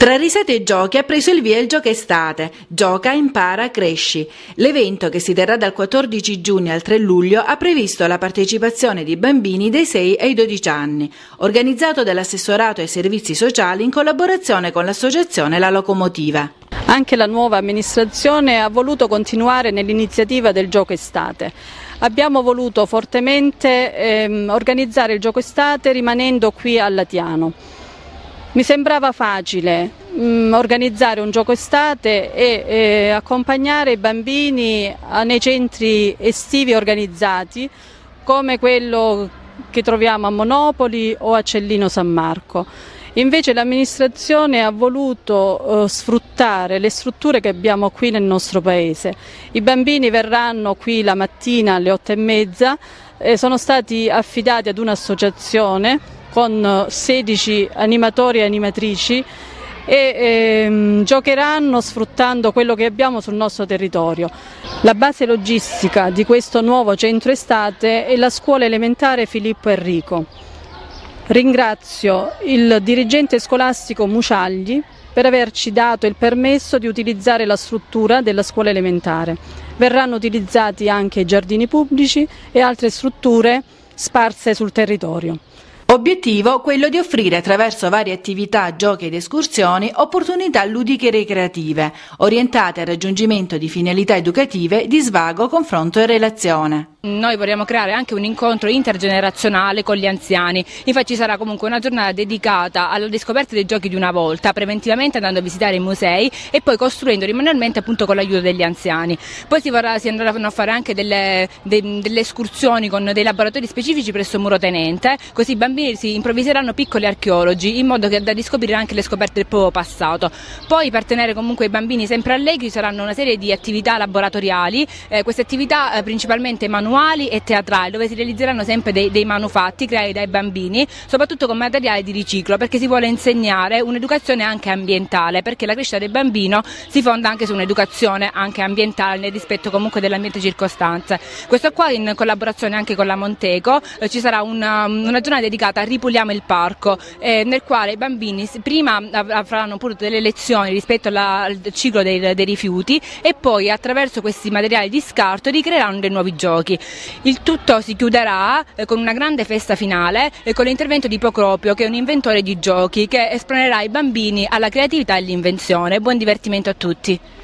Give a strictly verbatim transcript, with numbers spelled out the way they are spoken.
Tra risate e giochi ha preso il via il Gioca Estate, Gioca, Impara, Cresci. L'evento, che si terrà dal quattordici giugno al tre luglio, ha previsto la partecipazione di bambini dai sei ai dodici anni, organizzato dall'Assessorato ai Servizi Sociali in collaborazione con l'associazione La Locomotiva. Anche la nuova amministrazione ha voluto continuare nell'iniziativa del Gioca Estate. Abbiamo voluto fortemente ehm, organizzare il Gioca Estate rimanendo qui a Latiano. Mi sembrava facile mh, organizzare un gioco estate e eh, accompagnare i bambini a, nei centri estivi organizzati come quello che troviamo a Monopoli o a Cellino San Marco. Invece l'amministrazione ha voluto eh, sfruttare le strutture che abbiamo qui nel nostro paese. I bambini verranno qui la mattina alle otto e mezza, eh, sono stati affidati ad un'associazione con sedici animatori e animatrici e ehm, giocheranno sfruttando quello che abbiamo sul nostro territorio. La base logistica di questo nuovo centro estate è la scuola elementare Filippo Enrico. Ringrazio il dirigente scolastico Muciagli per averci dato il permesso di utilizzare la struttura della scuola elementare. Verranno utilizzati anche i giardini pubblici e altre strutture sparse sul territorio. Obiettivo quello di offrire attraverso varie attività, giochi ed escursioni opportunità ludiche e recreative, orientate al raggiungimento di finalità educative di svago, confronto e relazione. Noi vorremmo creare anche un incontro intergenerazionale con gli anziani, infatti ci sarà comunque una giornata dedicata alla riscoperta dei giochi di una volta, preventivamente andando a visitare i musei e poi costruendoli manualmente appunto con l'aiuto degli anziani. Poi si, vorrà, si andranno a fare anche delle, de, delle escursioni con dei laboratori specifici presso Muro Tenente, così i bambini si improvviseranno piccoli archeologi in modo che da riscoprire anche le scoperte del proprio passato. Poi per tenere comunque i bambini sempre allegri ci saranno una serie di attività laboratoriali, eh, queste attività eh, principalmente manuali e teatrali, dove si realizzeranno sempre dei, dei manufatti creati dai bambini, soprattutto con materiali di riciclo, perché si vuole insegnare un'educazione anche ambientale, perché la crescita del bambino si fonda anche su un'educazione anche ambientale nel rispetto comunque dell'ambiente circostante. Questo qua in collaborazione anche con la Monteco eh, ci sarà una, una giornata dedicata a Ripuliamo il Parco, eh, nel quale i bambini prima faranno pure delle lezioni rispetto alla, al ciclo dei, dei rifiuti e poi attraverso questi materiali di scarto ricreeranno dei nuovi giochi. Il tutto si chiuderà eh, con una grande festa finale e eh, con l'intervento di Procopio, che è un inventore di giochi che esponerà i bambini alla creatività e all'invenzione. Buon divertimento a tutti!